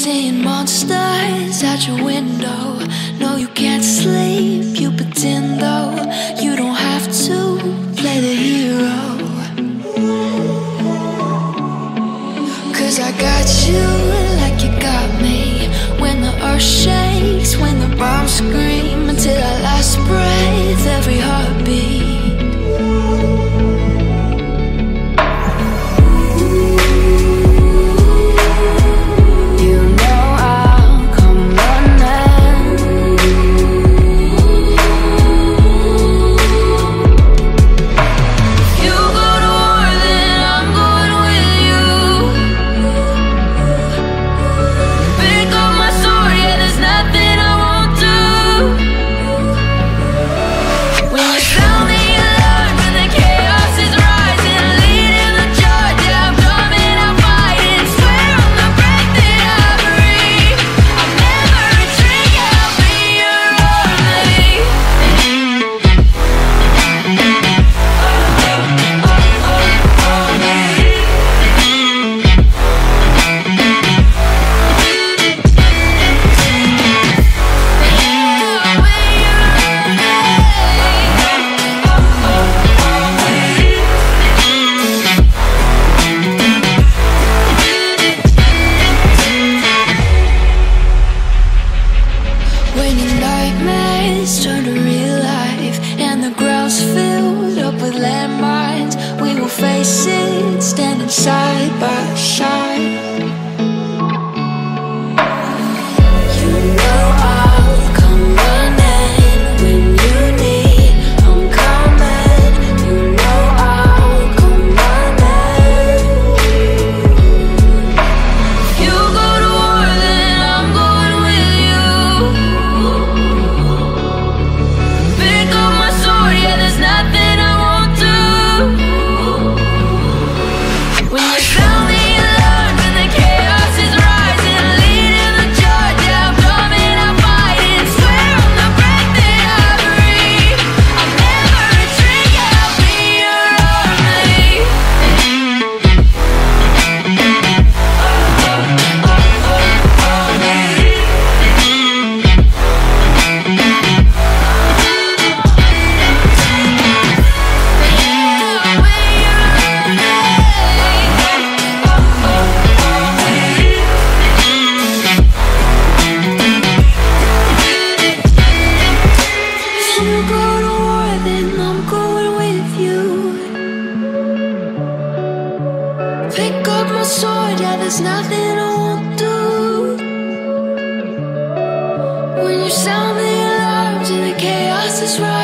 seeing monsters at your window. No, you can't sleep, you pretend though. You don't have to play the hero. 'Cause I got you like you got me. When the earth shakes, when the bombs scream, until our last breath, every heartbeat. When you sound the alarms and the chaos is right.